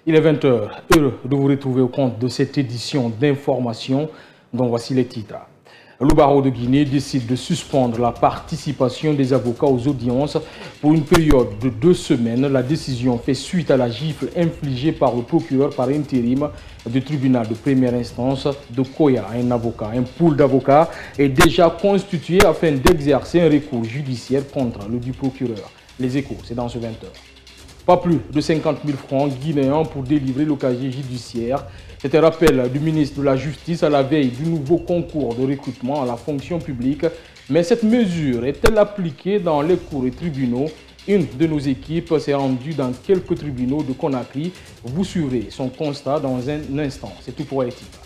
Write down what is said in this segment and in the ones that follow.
Il est 20 h, heureux de vous retrouver au compte de cette édition d'information dont voici les titres. Le barreau de Guinée décide de suspendre la participation des avocats aux audiences pour une période de 2 semaines. La décision fait suite à la gifle infligée par le procureur par intérim du tribunal de première instance de Koya. Un pool d'avocats est déjà constitué afin d'exercer un recours judiciaire contre le du procureur. Les échos, c'est dans ce 20 h. Pas plus de 50 000 francs guinéens pour délivrer le casier judiciaire. C'est un rappel du ministre de la Justice à la veille du nouveau concours de recrutement à la fonction publique. Mais cette mesure est-elle appliquée dans les cours et tribunaux? Une de nos équipes s'est rendue dans quelques tribunaux de Conakry. Vous suivrez son constat dans un instant. C'est tout pour les titres.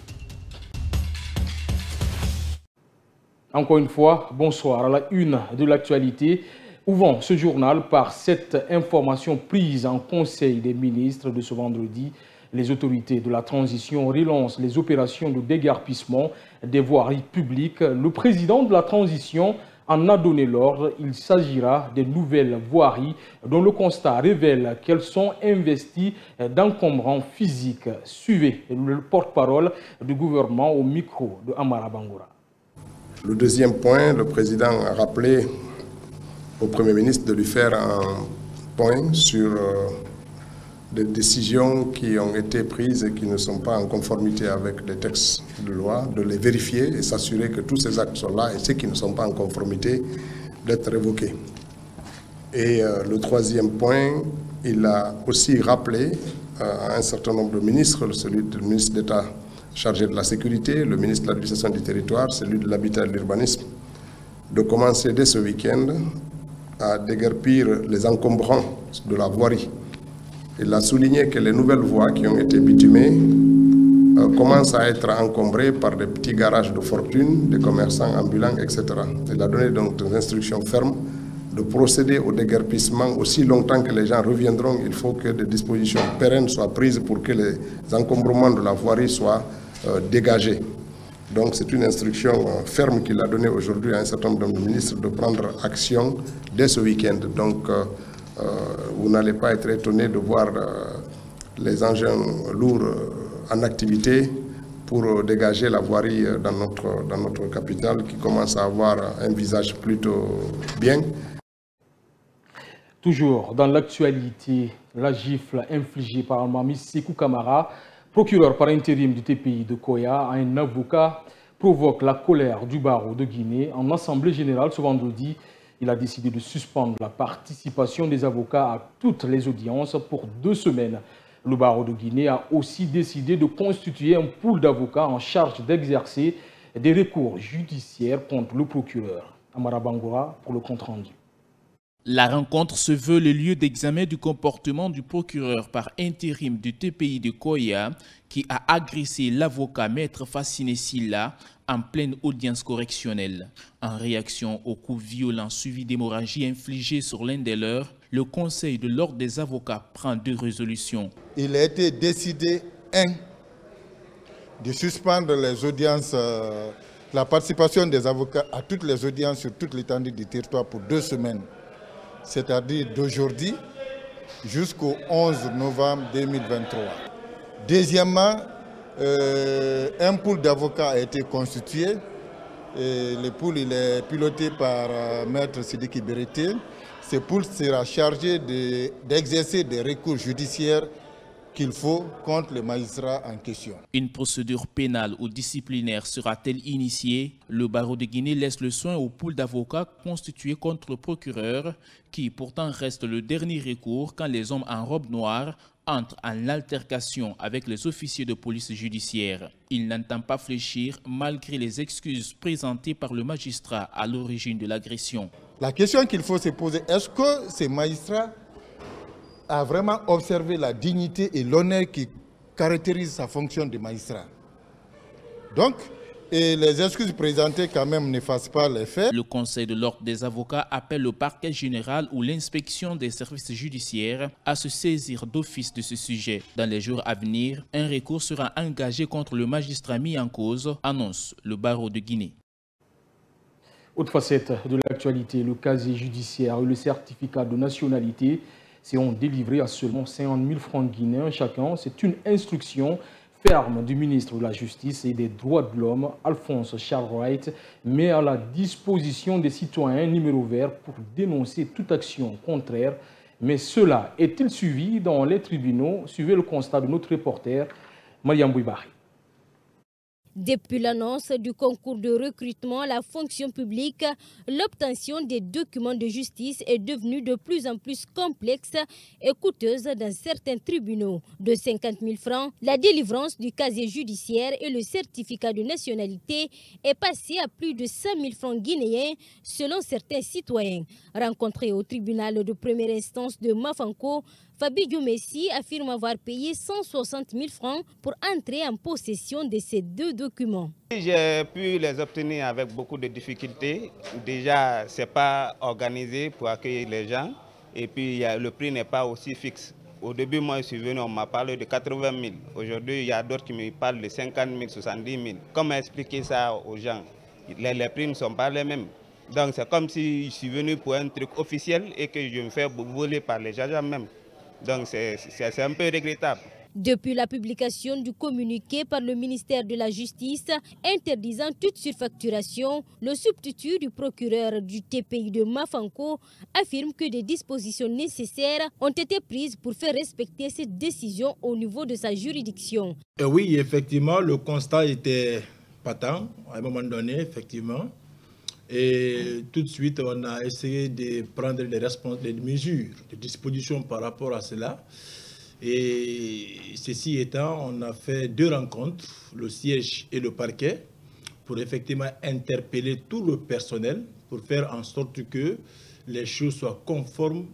Encore une fois, bonsoir. À la une de l'actualité, ouvrons ce journal par cette information prise en Conseil des ministres de ce vendredi. Les autorités de la transition relancent les opérations de déguerpissement des voiries publiques. Le président de la transition en a donné l'ordre. Il s'agira des nouvelles voiries dont le constat révèle qu'elles sont investies d'encombrants physiques. Suivez le porte-parole du gouvernement au micro de Amara Bangoura. Le deuxième point, le président a rappelé au Premier ministre de lui faire un point sur des décisions qui ont été prises et qui ne sont pas en conformité avec les textes de loi, de les vérifier et s'assurer que tous ces actes sont là et ceux qui ne sont pas en conformité d'être révoqués. Et le troisième point, il a aussi rappelé à un certain nombre de ministres, celui du ministre d'État chargé de la sécurité, le ministre de l'administration du territoire, celui de l'habitat et de l'urbanisme, de commencer dès ce week-end à déguerpir les encombrants de la voirie. Il a souligné que les nouvelles voies qui ont été bitumées commencent à être encombrées par des petits garages de fortune, des commerçants ambulants, etc. Il a donné donc des instructions fermes de procéder au déguerpissement aussi longtemps que les gens reviendront. Il faut que des dispositions pérennes soient prises pour que les encombrements de la voirie soient dégagés. Donc c'est une instruction ferme qu'il a donnée aujourd'hui à un certain nombre de ministres de prendre action dès ce week-end. Donc vous n'allez pas être étonné de voir les engins lourds en activité pour dégager la voirie dans notre capitale qui commence à avoir un visage plutôt bien. Toujours dans l'actualité, la gifle infligée par Mami Sekou Kamara, procureur par intérim du TPI de Koya, à un avocat, provoque la colère du barreau de Guinée. En assemblée générale ce vendredi, il a décidé de suspendre la participation des avocats à toutes les audiences pour 2 semaines. Le barreau de Guinée a aussi décidé de constituer un pool d'avocats en charge d'exercer des recours judiciaires contre le procureur. Amara Bangoura pour le compte-rendu. La rencontre se veut le lieu d'examen du comportement du procureur par intérim du TPI de Koya qui a agressé l'avocat maître Fassine Silla en pleine audience correctionnelle. En réaction aux coups violents suivis d'hémorragies infligées sur l'un des leurs, le Conseil de l'ordre des avocats prend 2 résolutions. Il a été décidé, 1, de suspendre les audiences, la participation des avocats à toutes les audiences sur toute l'étendue du territoire pour 2 semaines. C'est-à-dire d'aujourd'hui jusqu'au 11 novembre 2023. Deuxièmement, un pool d'avocats a été constitué. Et le pool il est piloté par Maître Sidiki Berete. Ce pool sera chargé d'exercer des recours judiciaires qu'il faut contre les magistrats en question. Une procédure pénale ou disciplinaire sera-t-elle initiée? Le barreau de Guinée laisse le soin au pool d'avocats constitué contre le procureur, qui pourtant reste le dernier recours quand les hommes en robe noire entrent en altercation avec les officiers de police judiciaire. Il n'entend pas fléchir malgré les excuses présentées par le magistrat à l'origine de l'agression. La question qu'il faut se poser, est-ce que ces magistrats a vraiment observé la dignité et l'honneur qui caractérisent sa fonction de magistrat? Donc, et les excuses présentées quand même n'effacent pas les faits. Le Conseil de l'ordre des avocats appelle le parquet général ou l'inspection des services judiciaires à se saisir d'office de ce sujet. Dans les jours à venir, un recours sera engagé contre le magistrat mis en cause, annonce le barreau de Guinée. Autre facette de l'actualité, le casier judiciaire et le certificat de nationalité seront délivrés à seulement 50 000 francs guinéens chacun. C'est une instruction ferme du ministre de la Justice et des Droits de l'Homme, Alphonse Charles Wright, met à la disposition des citoyens numéro vert pour dénoncer toute action contraire. Mais cela est-il suivi dans les tribunaux? Suivez le constat de notre reporter, Mariam Bouibari. Depuis l'annonce du concours de recrutement à la fonction publique, l'obtention des documents de justice est devenue de plus en plus complexe et coûteuse dans certains tribunaux. De 50 000 francs, la délivrance du casier judiciaire et le certificat de nationalité est passée à plus de 100 000 francs guinéens selon certains citoyens. Rencontré au tribunal de première instance de Mafanko, Fabi Messi affirme avoir payé 160 000 francs pour entrer en possession de ces deux documents. J'ai pu les obtenir avec beaucoup de difficultés. Déjà, ce n'est pas organisé pour accueillir les gens. Et puis, le prix n'est pas aussi fixe. Au début, moi, je suis venu, on m'a parlé de 80 000. Aujourd'hui, il y a d'autres qui me parlent de 50 000, 70 000. Comment expliquer ça aux gens? Les prix ne sont pas les mêmes. Donc, c'est comme si je suis venu pour un truc officiel et que je me fais voler par les agents même. Donc c'est un peu regrettable. Depuis la publication du communiqué par le ministère de la Justice interdisant toute surfacturation, le substitut du procureur du TPI de Mafanko affirme que des dispositions nécessaires ont été prises pour faire respecter cette décision au niveau de sa juridiction. Oui, effectivement, le constat était patent à un moment donné, effectivement. Et tout de suite, on a essayé de prendre des mesures, des dispositions par rapport à cela. Et ceci étant, on a fait 2 rencontres, le siège et le parquet, pour effectivement interpeller tout le personnel, pour faire en sorte que les choses soient conformes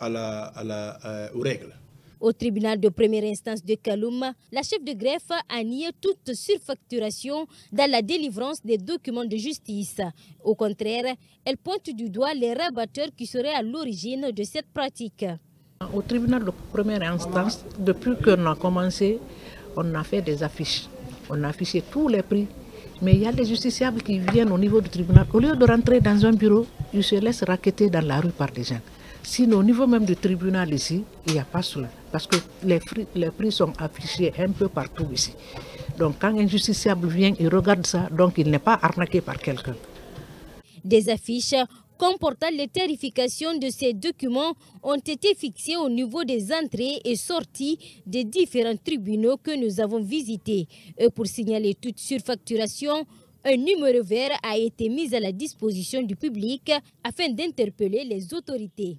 aux règles. Au tribunal de première instance de Kaloum, la chef de greffe a nié toute surfacturation dans la délivrance des documents de justice. Au contraire, elle pointe du doigt les rabatteurs qui seraient à l'origine de cette pratique. Au tribunal de première instance, depuis qu'on a commencé, on a fait des affiches. On a affiché tous les prix. Mais il y a des justiciables qui viennent au niveau du tribunal. Au lieu de rentrer dans un bureau, ils se laissent raqueter dans la rue par des gens. Sinon, au niveau même du tribunal ici, il n'y a pas cela. Parce que les prix sont affichés un peu partout ici. Donc quand un justiciable vient, il regarde ça, donc il n'est pas arnaqué par quelqu'un. Des affiches comportant les tarifications de ces documents ont été fixées au niveau des entrées et sorties des différents tribunaux que nous avons visités. Et pour signaler toute surfacturation, un numéro vert a été mis à la disposition du public afin d'interpeller les autorités.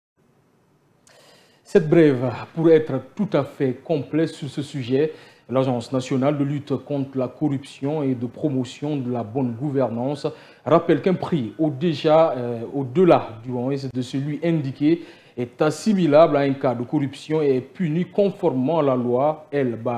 Cette brève pourrait être tout à fait complète sur ce sujet. L'Agence nationale de lutte contre la corruption et de promotion de la bonne gouvernance rappelle qu'un prix au-delà du moins de celui indiqué est assimilable à un cas de corruption et est puni conformément à la loi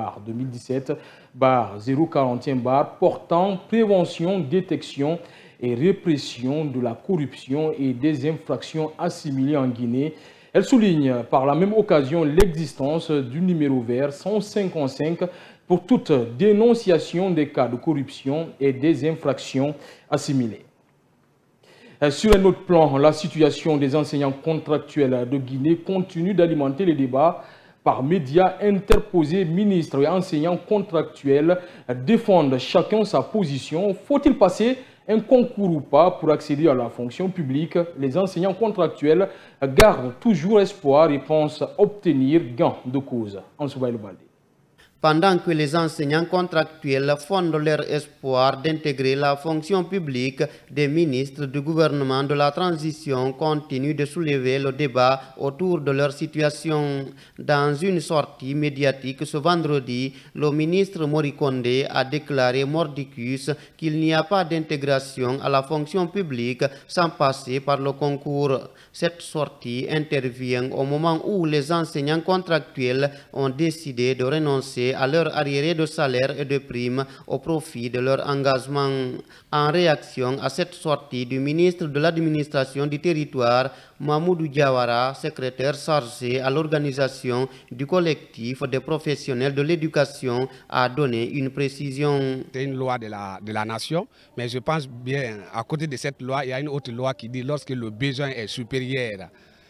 L-2017-041 portant prévention, détection et répression de la corruption et des infractions assimilées en Guinée. Elle souligne par la même occasion l'existence du numéro vert 155 pour toute dénonciation des cas de corruption et des infractions assimilées. Sur un autre plan, la situation des enseignants contractuels de Guinée continue d'alimenter les débats. Par médias interposés, ministres et enseignants contractuels défendent chacun sa position. Faut-il passer un concours ou pas pour accéder à la fonction publique? Les enseignants contractuels gardent toujours espoir et pensent obtenir gain de cause. Ansouba El-Balde. Pendant que les enseignants contractuels fondent leur espoir d'intégrer la fonction publique, des ministres du gouvernement de la transition continuent de soulever le débat autour de leur situation. Dans une sortie médiatique ce vendredi, le ministre Morikonde a déclaré mordicus qu'il n'y a pas d'intégration à la fonction publique sans passer par le concours. Cette sortie intervient au moment où les enseignants contractuels ont décidé de renoncer à leur arriéré de salaire et de primes au profit de leur engagement. En réaction à cette sortie du ministre de l'administration du territoire, Mahmoudou Diawara, secrétaire chargé à l'organisation du collectif des professionnels de l'éducation, a donné une précision. C'est une loi de la nation, mais je pense bien, à côté de cette loi, il y a une autre loi qui dit lorsque le besoin est supérieur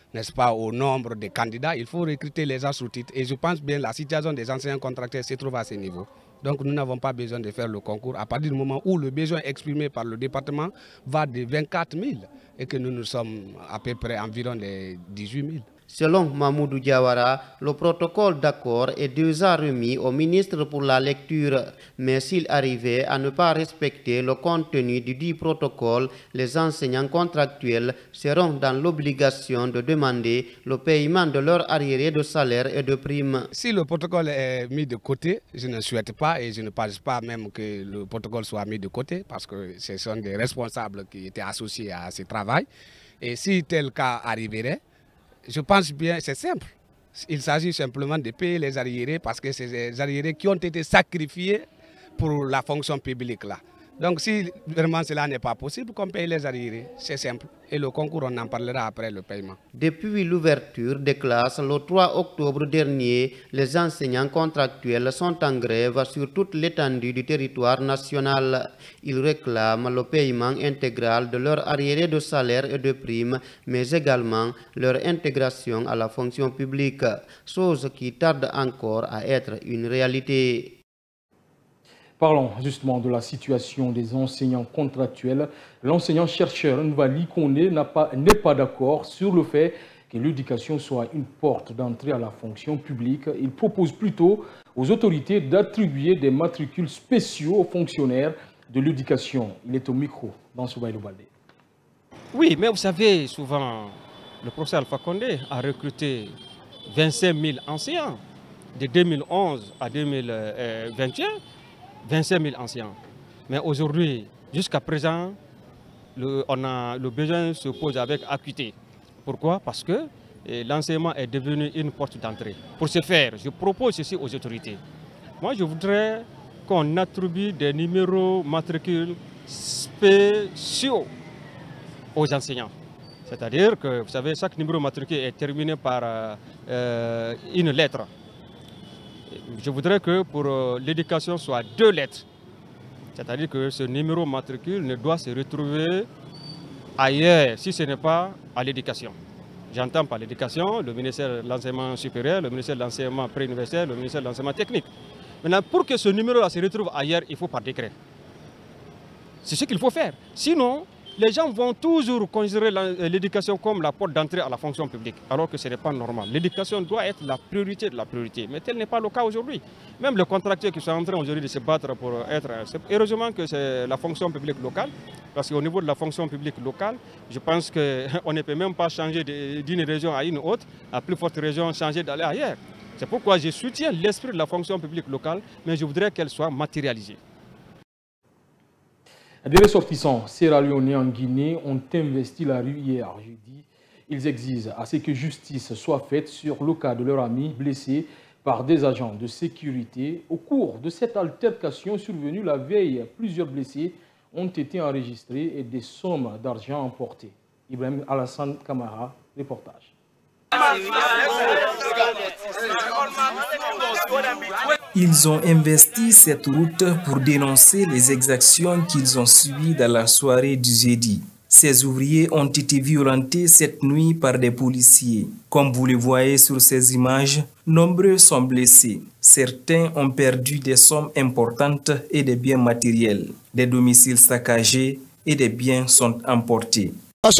n'est-ce pas, au nombre de candidats, il faut recruter les gens sous titre. Et je pense bien que la situation des enseignants contractuels se trouve à ce niveau. Donc nous n'avons pas besoin de faire le concours à partir du moment où le besoin exprimé par le département va de 24 000 et que nous sommes à peu près environ les 18 000. Selon Mamoudou Diawara, le protocole d'accord est déjà remis au ministre pour la lecture. Mais s'il arrivait à ne pas respecter le contenu du dit protocole, les enseignants contractuels seront dans l'obligation de demander le paiement de leur arriéré de salaire et de primes. Si le protocole est mis de côté, je ne souhaite pas et je ne pense pas même que le protocole soit mis de côté parce que ce sont des responsables qui étaient associés à ce travail. Et si tel cas arriverait, je pense bien, c'est simple. Il s'agit simplement de payer les arriérés parce que c'est des arriérés qui ont été sacrifiés pour la fonction publique là. Donc si vraiment cela n'est pas possible, qu'on paye les arriérés, c'est simple. Et le concours, on en parlera après le paiement. Depuis l'ouverture des classes le 3 octobre dernier, les enseignants contractuels sont en grève sur toute l'étendue du territoire national. Ils réclament le paiement intégral de leur arriéré de salaire et de primes, mais également leur intégration à la fonction publique, chose qui tarde encore à être une réalité. Parlons justement de la situation des enseignants contractuels. L'enseignant-chercheur Nvali Kone n'est pas d'accord sur le fait que l'éducation soit une porte d'entrée à la fonction publique. Il propose plutôt aux autorités d'attribuer des matricules spéciaux aux fonctionnaires de l'éducation. Il est au micro dans Soubaïlou Baldé. Oui, mais vous savez, souvent, le professeur Alpha Condé a recruté 25 000 enseignants de 2011 à 2021. 25 000 enseignants. Mais aujourd'hui, jusqu'à présent, le besoin se pose avec acuité. Pourquoi? Parce que l'enseignement est devenu une porte d'entrée. Pour ce faire, je propose ceci aux autorités. Moi, je voudrais qu'on attribue des numéros matricules spéciaux aux enseignants. C'est-à-dire que, vous savez, chaque numéro matricule est terminé par une lettre. Je voudrais que pour l'éducation soit 2 lettres. C'est-à-dire que ce numéro matricule ne doit se retrouver ailleurs si ce n'est pas à l'éducation. J'entends par l'éducation le ministère de l'enseignement supérieur, le ministère de l'enseignement préuniversitaire, le ministère de l'enseignement technique. Maintenant, pour que ce numéro-là se retrouve ailleurs, il faut par décret. C'est ce qu'il faut faire. Sinon, les gens vont toujours considérer l'éducation comme la porte d'entrée à la fonction publique, alors que ce n'est pas normal. L'éducation doit être la priorité de la priorité, mais tel n'est pas le cas aujourd'hui. Même les contractuels qui sont en train aujourd'hui de se battre pour être... Heureusement que c'est la fonction publique locale, parce qu'au niveau de la fonction publique locale, je pense qu'on ne peut même pas changer d'une région à une autre, à plus forte région, changer d'aller ailleurs. C'est pourquoi je soutiens l'esprit de la fonction publique locale, mais je voudrais qu'elle soit matérialisée. Des ressortissants sierra-léonais en Guinée ont investi la rue hier jeudi. Ils exigent à ce que justice soit faite sur le cas de leur ami blessé par des agents de sécurité. Au cours de cette altercation survenue la veille, plusieurs blessés ont été enregistrés et des sommes d'argent emportées. Ibrahim Alassane Kamara, reportage. Ils ont investi cette route pour dénoncer les exactions qu'ils ont subies dans la soirée du jeudi. Ces ouvriers ont été violentés cette nuit par des policiers. Comme vous le voyez sur ces images, nombreux sont blessés. Certains ont perdu des sommes importantes et des biens matériels. Des domiciles saccagés et des biens sont emportés.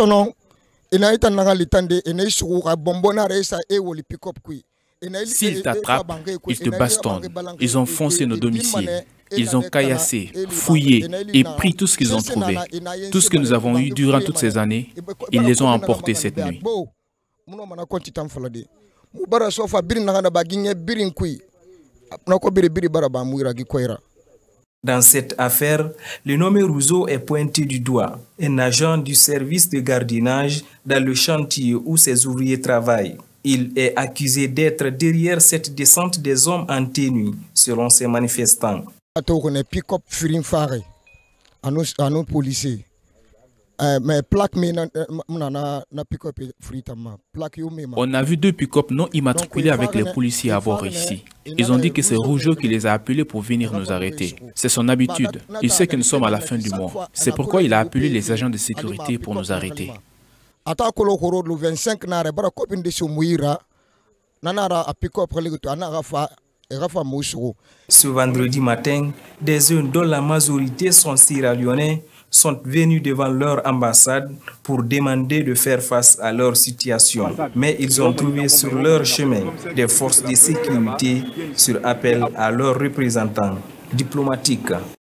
S'ils t'attrapent, ils te bastonnent. Ils ont foncé nos domiciles. Ils ont caillassé, fouillé et pris tout ce qu'ils ont trouvé. Tout ce que nous avons eu durant toutes ces années, ils les ont emportés cette nuit. Dans cette affaire, le nommé Rousseau est pointé du doigt, un agent du service de gardiennage dans le chantier où ces ouvriers travaillent. Il est accusé d'être derrière cette descente des hommes en tenue, selon ces manifestants. On a vu 2 pick-up non immatriculés avec les policiers à bord ici. Ils ont dit que c'est Rougeau qui les a appelés pour venir nous arrêter. C'est son habitude. Il sait que nous sommes à la fin du mois. C'est pourquoi il a appelé les agents de sécurité pour nous arrêter. atakolo koro le 25 nare bara copine de Soumouira nanara a pick up religto anarafa. Ce vendredi matin, des jeunes dont la majorité sont sierra-léonais sont venus devant leur ambassade pour demander de faire face à leur situation. Mais ils ont trouvé sur leur chemin des forces de sécurité sur appel à leurs représentants diplomatiques.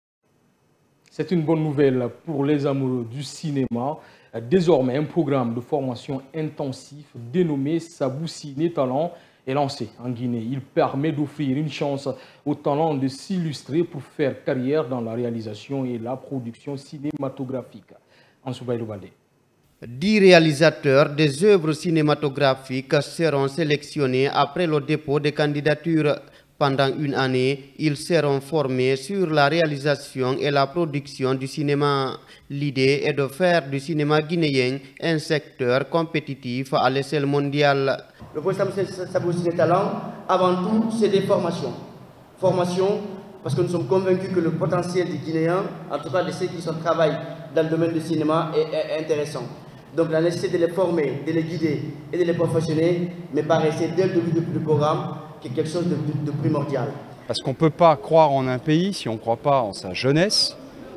C'est une bonne nouvelle pour les amoureux du cinéma. Désormais, un programme de formation intensif dénommé Sabou Ciné Talent est lancé en Guinée. Il permet d'offrir une chance aux talents de s'illustrer pour faire carrière dans la réalisation et la production cinématographique. Ansoubaï Loubaldé. 10 réalisateurs des œuvres cinématographiques seront sélectionnés après le dépôt des candidatures. Pendant une année, ils seront formés sur la réalisation et la production du cinéma. L'idée est de faire du cinéma guinéen un secteur compétitif à l'échelle mondiale. Le programme Sabou Ciné Talent, avant tout, c'est des formations. Formations, parce que nous sommes convaincus que le potentiel des Guinéens, en tout cas de ceux qui travaillent dans le domaine du cinéma, est intéressant. Donc la nécessité de les former, de les guider et de les perfectionner me paraissait dès le début du programme quelque chose de primordial. Parce qu'on ne peut pas croire en un pays si on ne croit pas en sa jeunesse.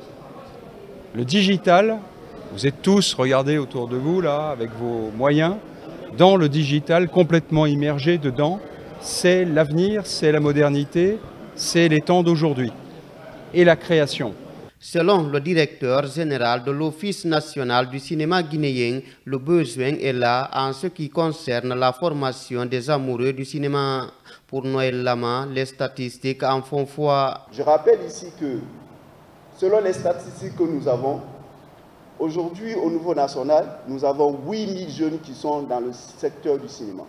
Le digital, vous êtes tous, regardez autour de vous là, avec vos moyens, dans le digital, complètement immergés dedans. C'est l'avenir, c'est la modernité, c'est les temps d'aujourd'hui et la création. Selon le directeur général de l'Office national du cinéma guinéen, le besoin est là en ce qui concerne la formation des amoureux du cinéma. Pour Noël Lama, les statistiques en font foi. Je rappelle ici que, selon les statistiques que nous avons, aujourd'hui au niveau national, nous avons 8000 jeunes qui sont dans le secteur du cinéma.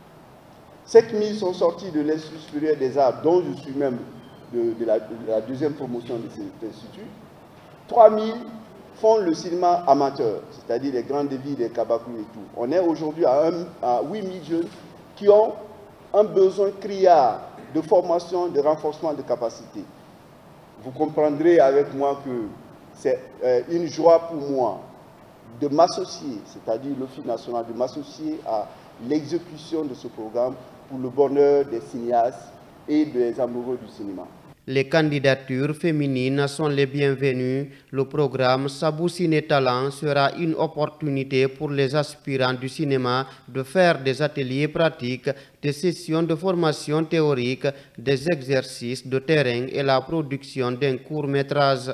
5000 sont sortis de l'Institut supérieur des arts, dont je suis même de la deuxième promotion de cet institut. 3000 font le cinéma amateur, c'est-à-dire les grandes villes, les Kabakou et tout. On est aujourd'hui à 8000 jeunes qui ont un besoin criard de formation, de renforcement de capacité. Vous comprendrez avec moi que c'est une joie pour moi de m'associer, c'est-à-dire l'Office national, de m'associer à l'exécution de ce programme pour le bonheur des cinéastes et des amoureux du cinéma. Les candidatures féminines sont les bienvenues. Le programme Sabou Ciné Talent sera une opportunité pour les aspirants du cinéma de faire des ateliers pratiques, des sessions de formation théorique, des exercices de terrain et la production d'un court-métrage.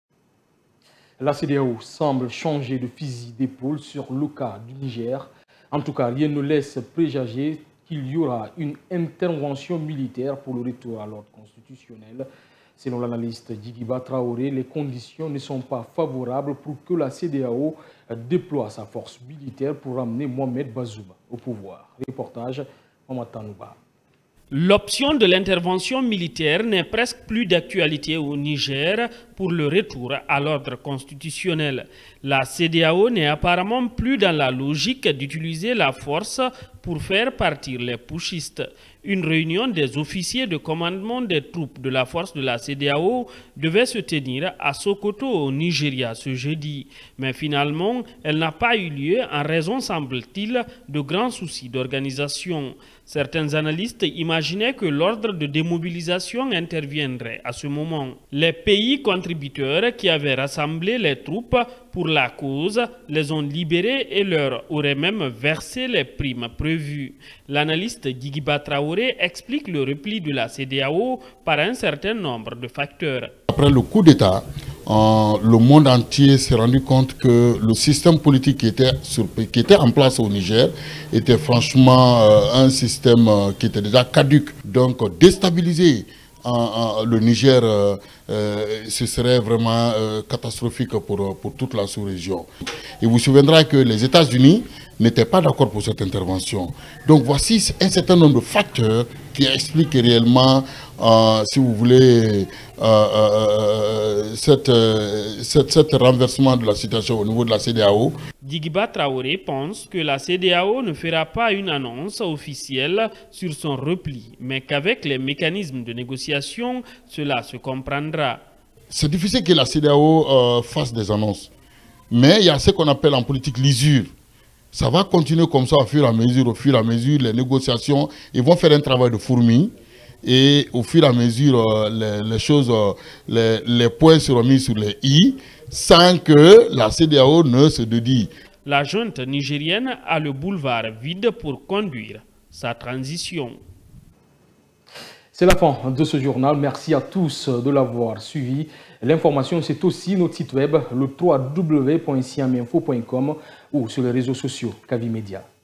La CEDEAO semble changer de fusil d'épaule sur le cas du Niger. En tout cas, rien ne laisse présager qu'il y aura une intervention militaire pour le retour à l'ordre constitutionnel. Selon l'analyste Djigiba Traoré, les conditions ne sont pas favorables pour que la CEDEAO déploie sa force militaire pour ramener Mohamed Bazoum au pouvoir. Reportage Mamadou Tanouba. L'option de l'intervention militaire n'est presque plus d'actualité au Niger pour le retour à l'ordre constitutionnel. La CEDEAO n'est apparemment plus dans la logique d'utiliser la force pour faire partir les putschistes. Une réunion des officiers de commandement des troupes de la force de la CEDEAO devait se tenir à Sokoto au Nigeria ce jeudi. Mais finalement, elle n'a pas eu lieu en raison, semble-t-il, de grands soucis d'organisation. Certains analystes imaginaient que l'ordre de démobilisation interviendrait à ce moment. Les pays contributeurs qui avaient rassemblé les troupes pour la cause les ont libérés et leur auraient même versé les primes prévues. L'analyste Djigiba Traoré explique le repli de la CEDEAO par un certain nombre de facteurs. Après le coup d'État, le monde entier s'est rendu compte que le système politique qui était en place au Niger était franchement un système qui était déjà caduc. Donc déstabiliser le Niger, ce serait vraiment catastrophique pour toute la sous-région. Et vous vous souviendrez que les États-Unis n'étaient pas d'accord pour cette intervention. Donc voici un certain nombre de facteurs qui expliquent réellement, si vous voulez, cet renversement de la situation au niveau de la CEDEAO. Djigiba Traoré pense que la CEDEAO ne fera pas une annonce officielle sur son repli, mais qu'avec les mécanismes de négociation, cela se comprendra. C'est difficile que la CEDEAO fasse des annonces, mais il y a ce qu'on appelle en politique l'usure. Ça va continuer comme ça au fur et à mesure, les négociations, ils vont faire un travail de fourmi. Et au fur et à mesure, les choses, les points seront mis sur les i, sans que la CEDEAO ne se dédie. La junte nigérienne a le boulevard vide pour conduire sa transition. C'est la fin de ce journal. Merci à tous de l'avoir suivi. L'information, c'est aussi notre site web, le www.siaminfo.com ou sur les réseaux sociaux Kavi Media.